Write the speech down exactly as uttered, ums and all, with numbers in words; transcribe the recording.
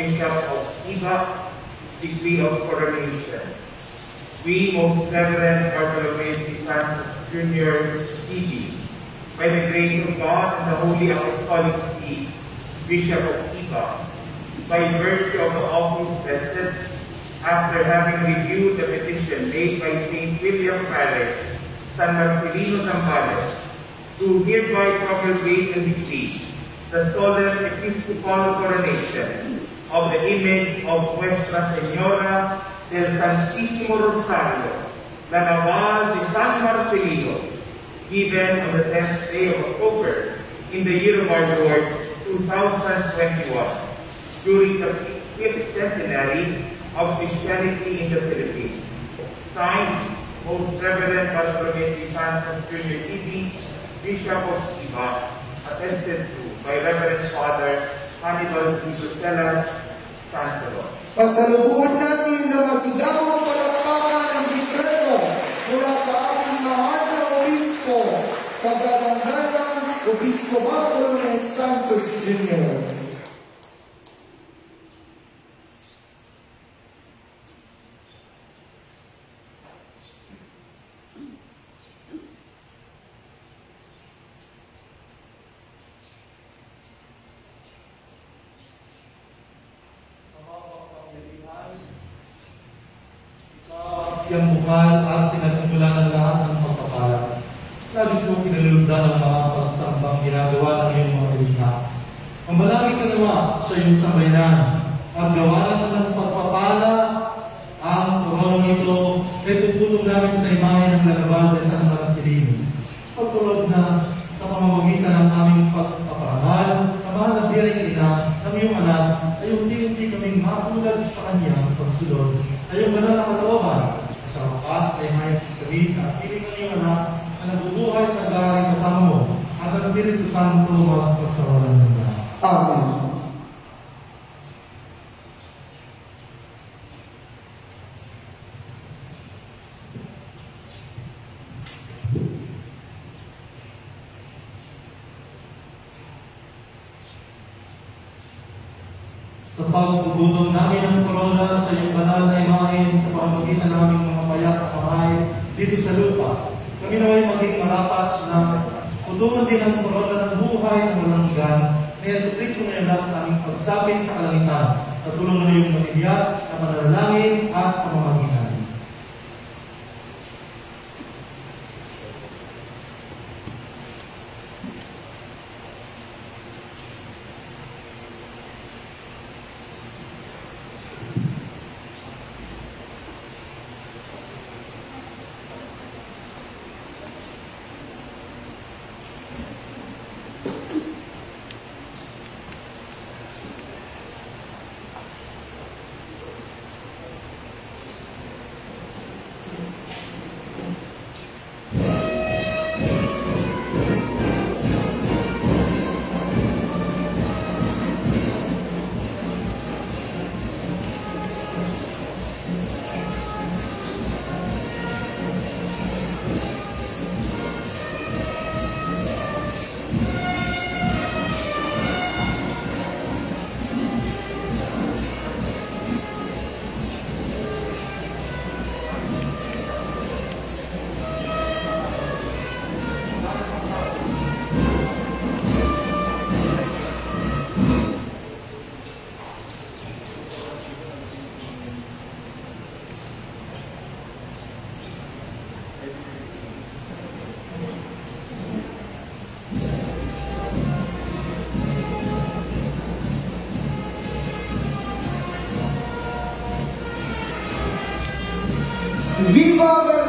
Bishop of Iba degree of coronation. We, Most Reverend Bartolome Santos Junior T V, by the grace of God and the Holy Apostolic See, Bishop of Iba, by virtue of the office vested, after having reviewed the petition made by Saint William Parish, San Marcelino, Zambales, do hereby promulgate and decree the Solemn Episcopal Coronation of the image of Nuestra Señora del Santisimo Rosario, the Naval de San Marcelino, given on the tenth day of October in the year of our Lord two thousand twenty-one, during the fifth centenary of Christianity in the Philippines. Signed, Most Reverend Bartolome Santos Junior T V, Bishop of Iba, attested to by Reverend Father Hannibal Isuselas Chancellor. Pasalubong natin na masigawang palakpakan ng dekreto mula sa ating mahal na obispo, Paggalang-galang Obispo Bartolome Santos Junior Yang bukal at pinagmulan ng lahat ng pagpapala. Labis mo kinalulugdan ang mga pagsambang ginagawa ng iyong mga ilika. Mamalangit ka naman sa iyong sambayanan at gawanan mo ng pagpapala ang koronong ito ay puputong namin sa imahe ng Naval de San Marcelino. Pagtulog na sa pamamagitan ng aming pagpaparangal, sa mahal na biring ina ng iyong anak, ay unti-unti kaming mapulag sa kanyang pagsulod. Ay yung banal na kalooban sa wakat ay may sabihin sa piling ng iyong anak na nabubuhay at nag-aaring kasama mo at ang Espiritu Santo magpasawalan ng lahat. Amen. Sa pagbubutong namin ng korona sa iyong banal na imahen sa pamamagitan naming mga payak na kamay dito sa lupa, kami naway maging marapat na putungan din ang korona ng buhay ng walang hanggan, kaya suplit ko ngayon lang sa aming pagsapit sa kalangitan sa tulong ng iyong matibiyak na mananalangin at pamamagitan. Viva